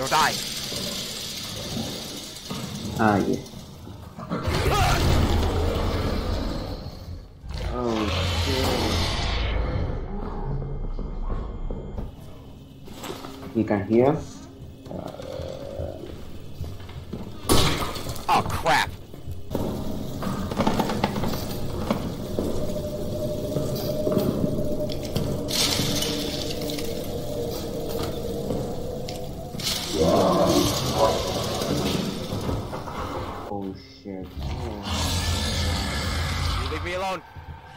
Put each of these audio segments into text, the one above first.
Go die. Ah, yeah. Oh, shit. You can hear? Oh, crap. Oh, shit. You leave me alone.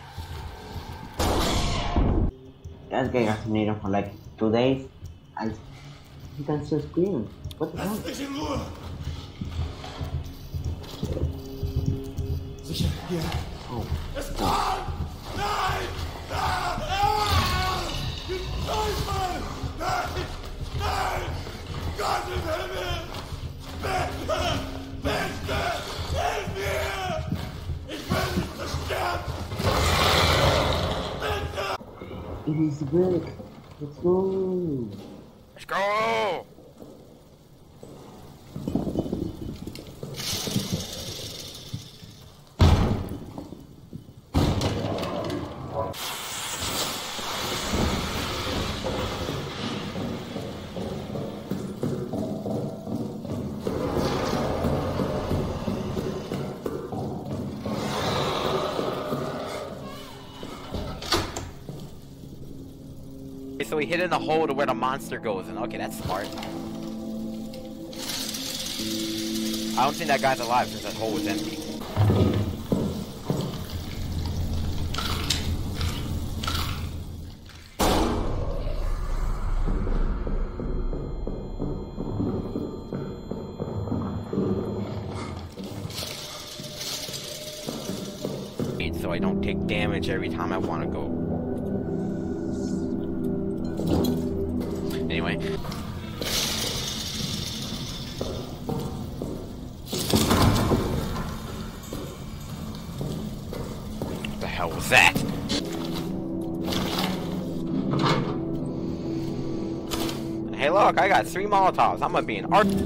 That guy has made it for like 2 days. He can still scream. What the hell? Sicher, hier. Oh. Es kommt! Nein! Ah! Teufel! Nein! Nein! Gott im Himmel! Bitte! Bitte! Hilf mir! Ich will nicht versterben! Bitte! It is back. Let's go. Let's go. So we hid in the hole to where the monster goes, and okay, that's smart. I don't think that guy's alive since that hole was empty. So I don't take damage every time I want to go. Anyway. What the hell was that? Hey look, I got 3 Molotovs. I'm gonna be an art.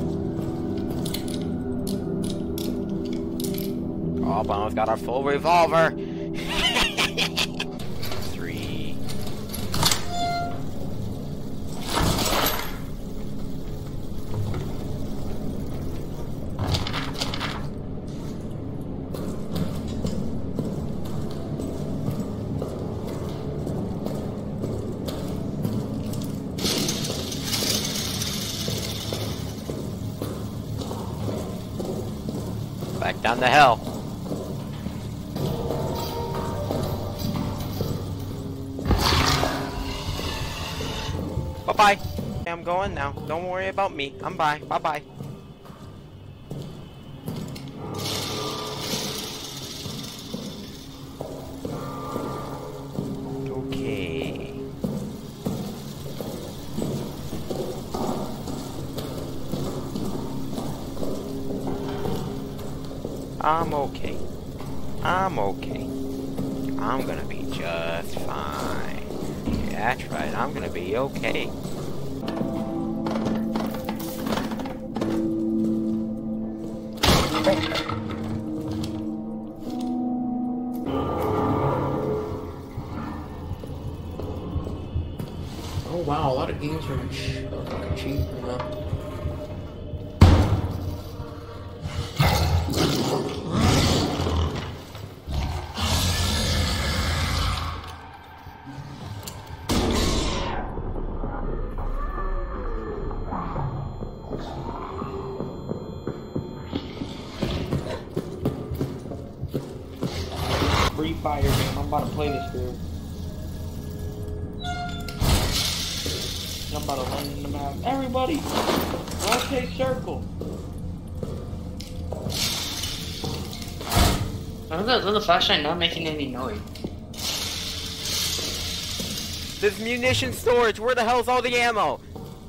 Oh, Bono's got our full revolver. 3. Back down the hill. Bye-bye. I'm going now. Don't worry about me. I'm bye. Bye-bye. Okay. I'm okay. I'm okay. I'm gonna be just fine. Yeah, that's right. I'm gonna be okay. Oh wow, a lot of games are cheap now. Free Fire game. I'm about to play this dude. I'm about to land in the map. Everybody! Rotate circle! Why is the flashlight not making any noise? There's munition storage. Where the hell's all the ammo?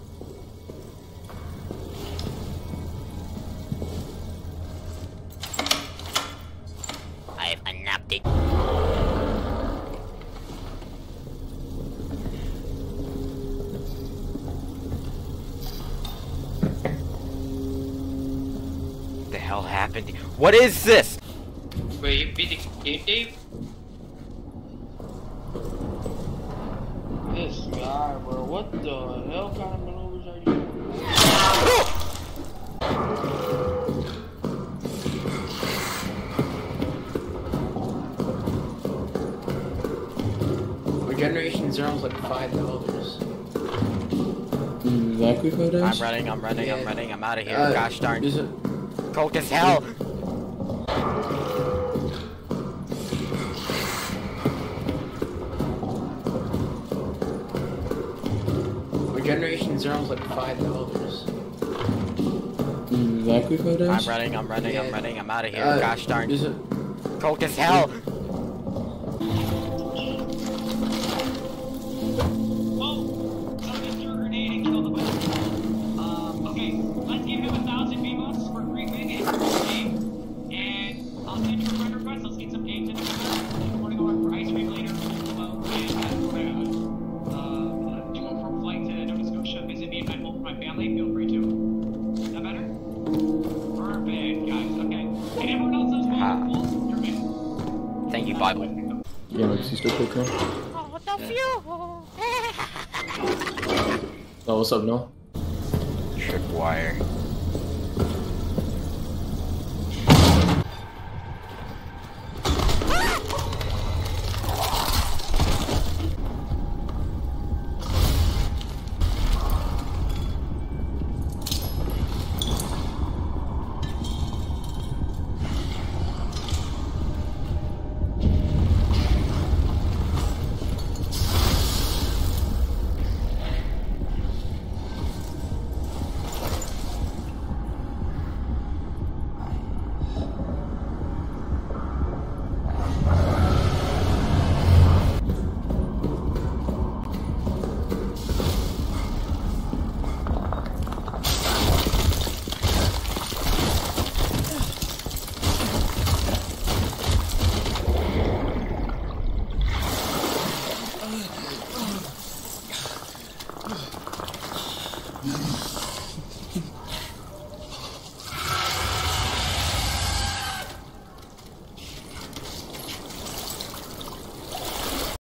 I've unnapped it. What the hell happened? What is this? Wait, you beat the game, Dave? This guy, bro. What the hell kind of maneuvers are you doing? Regeneration Zero's like $5. Exactly what it is. I'm running, Yeah. I'm out of here. Gosh darn. Is it? Cold as hell. Regeneration Zero's like $5. Exactly what it is. I'm running, Yeah. I'm out of here. Gosh darn. Is it? Cold as hell. Okay, let's give him 1,000 V-Bucks for free win and I'll send you a friend request. Let's get some games in together. If you want to go out for ice cream later, well, and do a from flight to Nova Scotia, visit me and my family, feel free to. Is that better? Perfect, guys. Okay. And everyone else knows what you're in. Thank you, Bible. Yeah, like, is he still cooking? Oh, the fuel. Oh, what's up, Noel? Tripwire.